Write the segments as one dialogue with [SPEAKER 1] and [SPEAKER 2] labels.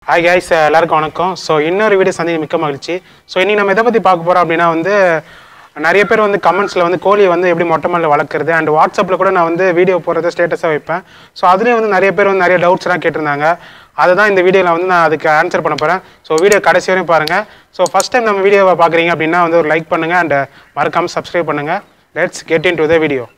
[SPEAKER 1] Hi guys, எல்லாருக்கும் வணக்கம். So இன்னொரு வீடியோ சந்திக்க மிக்க மகிழ்ச்சி. ஸோ இன்னைக்கு நம்ம எதை பற்றி பார்க்க போகிறோம் அப்படின்னா நிறைய பேர் கமெண்ட்ஸில் கோழியை எப்படி மொட்டை மாடியில் வளர்க்குறது அண்ட் வாட்ஸ்அப்பில் கூட நான் வீடியோ போடுறத ஸ்டேட்டஸாக வைப்பேன். ஸோ அதுலேயும் நிறைய பேர் நிறைய டவுட்ஸ்லாம் கேட்டிருந்தாங்க. அதை தான் இந்த வீடியோவில் நான் அதுக்கு ஆன்சர் பண்ண போகிறேன். ஸோ வீடியோ கடைசி வரையும் பாருங்கள். ஸோ ஃபஸ்ட் டைம் நம்ம வீடியோவை பார்க்குறீங்க அப்படின்னா ஒரு லைக் பண்ணுங்கள் அண்ட் மறக்காமல் சப்ஸ்கிரைப் பண்ணுங்கள். Let's get into the video.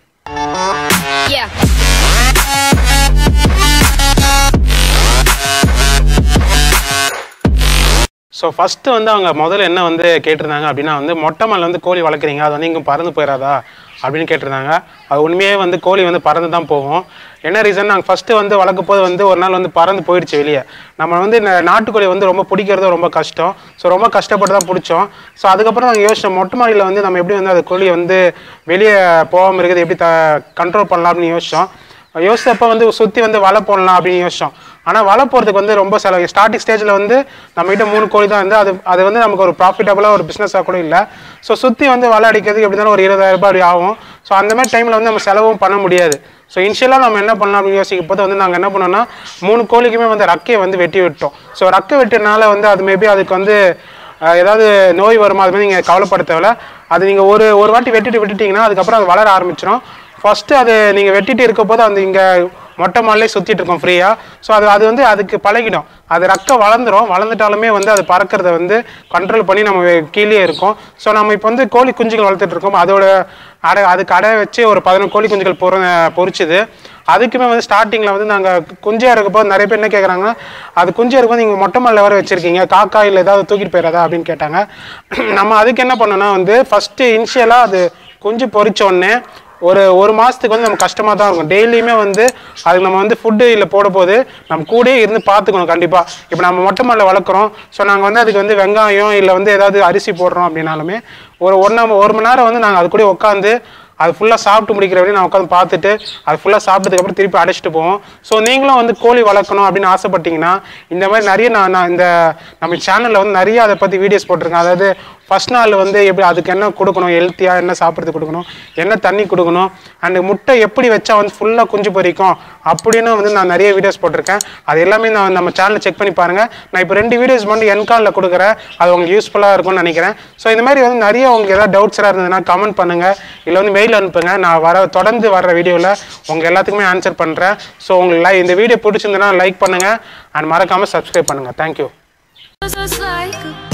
[SPEAKER 1] So first அவங்க முதல்ல என்ன கேட்டிருந்தாங்க அப்படின்னா மொட்டை மாடியில் கோழி வளர்க்குறீங்க, அது இங்கே பறந்து போயிடாதா அப்படின்னு கேட்டிருந்தாங்க. அது உண்மையே கோழி பறந்து தான் போகும். என்ன ரீசன், நாங்கள் ஃபஸ்ட்டு வளர்க்கும் போது ஒரு நாள் பறந்து போயிடுச்சு வெளியே. நம்ம இந்த நாட்டுக்கோழி ரொம்ப பிடிக்கிறது ரொம்ப கஷ்டம். ஸோ ரொம்ப கஷ்டப்பட்டு தான் பிடிச்சோம். ஸோ அதுக்கப்புறம் நாங்கள் யோசிச்சோம், மொட்டை மாடியில் நம்ம எப்படி அது கோழியை வெளியே போகாமல் இருக்குது எப்படி கண்ட்ரோல் பண்ணலாம் அப்படின்னு யோசித்தோம். யோசிச்சப்போ சுற்றி வலை போடலாம் அப்படின்னு யோசித்தோம். ஆனால் வலை போகிறதுக்கு ரொம்ப செலவு. ஸ்டார்டிங் ஸ்டேஜில் நம்மகிட்ட 3 கோழி தான் அது நமக்கு ஒரு ப்ராஃபிட்டபுளாக ஒரு பிஸ்னஸாக கூட இல்லை. ஸோ சுற்றி வலை அடிக்கிறதுக்கு எப்படி இருந்தாலும் ஒரு 20,000 ரூபாய் அப்படி ஆகும். ஸோ அந்த மாதிரி டைமில் நம்ம செலவும் பண்ண முடியாது. ஸோ இனிஷியலாக நம்ம என்ன பண்ணலாம் அப்படின்னு யோசிக்கும் போது நாங்கள் என்ன பண்ணோம்னா 3 கோழிக்குமே ரக்கையை வெட்டி விட்டோம். ஸோ ரக்கை வெட்டினால அது மேபி அதுக்கு ஏதாவது நோய் வருமா, அது மாதிரி நீங்கள் கவலைப்பட தேவையில்ல. அது நீங்கள் ஒரு வாட்டி விட்டுட்டிங்கன்னா அதுக்கப்புறம் அது வளர ஆரம்பிச்சிடும். ஃபஸ்ட்டு அது நீங்கள் வெட்டிட்டு இருக்க போது இங்கே மொட்டை மாடிலே சுற்றிட்டு இருக்கோம் ஃப்ரீயாக. ஸோ அது அதுக்கு பழகிடும். அது ரக்கை வளர்ந்துட்டாலுமே அது பறக்கிறத கண்ட்ரோல் பண்ணி நம்ம கீழே இருக்கும். ஸோ நம்ம இப்போ கோழி குஞ்சுகள் வளர்த்துட்டு இருக்கோம். அதோட அதுக்கு அடை வச்சு ஒரு 11 கோழி குஞ்சுகள் பொறிச்சுது. அதுக்குமே ஸ்டார்டிங்கில் நாங்கள் குஞ்சாக இருக்கப்போ நிறைய பேர் என்ன கேட்குறாங்கன்னா, அது குஞ்சாக இருக்கும்போது நீங்கள் மொட்டை மாடியில் வர வச்சுருக்கீங்க, காக்கா இல்லை ஏதாவது தூக்கிட்டு போயிடாதா அப்படின்னு கேட்டாங்க. நம்ம அதுக்கு என்ன பண்ணோன்னா ஃபஸ்ட்டு இனிஷியலாக அது குஞ்சு பொறிச்சோடனே ஒரு மாதத்துக்கு நம்ம கஷ்டமாக தான் இருக்கும். டெய்லியுமே அதுக்கு நம்ம ஃபுட்டு இல்லை போட போது நம்ம கூடயே இருந்து பார்த்துக்கணும் கண்டிப்பாக. இப்போ நம்ம மொட்டை மாடியில் வளர்க்குறோம். ஸோ நாங்கள் அதுக்கு வெங்காயம் இல்லை ஏதாவது அரிசி போடுறோம் அப்படின்னாலுமே ஒரு மணி நேரம் நாங்கள் அது கூட உட்காந்து அது ஃபுல்லாக சாப்பிட்டு முடிக்கிற வரையும் நான் உட்காந்து பார்த்துட்டு அது ஃபுல்லாக சாப்பிட்டதுக்கப்புறம் திருப்பி அடைச்சிட்டு போவோம். ஸோ நீங்களும் கோழி வளர்க்கணும் அப்படின்னு ஆசைப்பட்டீங்கன்னா இந்த மாதிரி நிறைய நான் இந்த நம்ம சேனலில் நிறைய அதை பற்றி வீடியோஸ் போட்டிருக்கேன். அதாவது ஃபஸ்ட் நாள் எப்படி அதுக்கு என்ன கொடுக்கணும், ஹெல்த்தியாக என்ன சாப்பிட்றது கொடுக்கணும், என்ன தண்ணி கொடுக்கணும், அண்ட் முட்டை எப்படி வச்சா ஃபுல்லாக குஞ்சு பொரிக்கும் அப்படின்னு நான் நிறைய வீடியோஸ் போட்டிருக்கேன். அது எல்லாமே நான் நம்ம சேனலில் செக் பண்ணி பாருங்கள். நான் இப்போ 2 வீடியோஸ் என்காலில் கொடுக்குறேன். அது உங்களுக்கு யூஸ்ஃபுல்லாக இருக்கும்னு நினைக்கிறேன். ஸோ இந்த மாதிரி நிறைய உங்களுக்கு ஏதாவது டவுட்ஸாக இருந்ததுன்னா கமெண்ட் பண்ணுங்கள், இல்லை மெயில் அனுப்புங்க. நான் தொடர்ந்து வர வீடியோவில் உங்கள் எல்லாத்துக்குமே ஆன்சர் பண்ணுறேன். ஸோ உங்களுக்கு இந்த வீடியோ பிடிச்சிருந்ததுன்னா லைக் பண்ணுங்கள் அண்ட் மறக்காமல் சப்ஸ்கிரைப் பண்ணுங்கள். தேங்க்யூ.